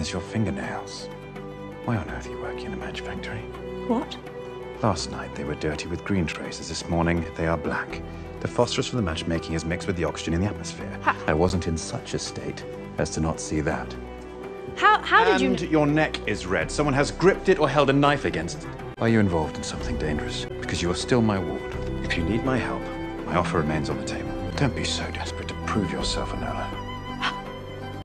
There's your fingernails. Why on earth are you working in a match factory? What? Last night they were dirty with green traces. This morning they are black. The phosphorus from the matchmaking is mixed with the oxygen in the atmosphere. I wasn't in such a state as to not see that. How did you... And your neck is red. Someone has gripped it or held a knife against it. Are you involved in something dangerous? Because you are still my ward. If you need my help, my offer remains on the table. Don't be so desperate to prove yourself, Enola.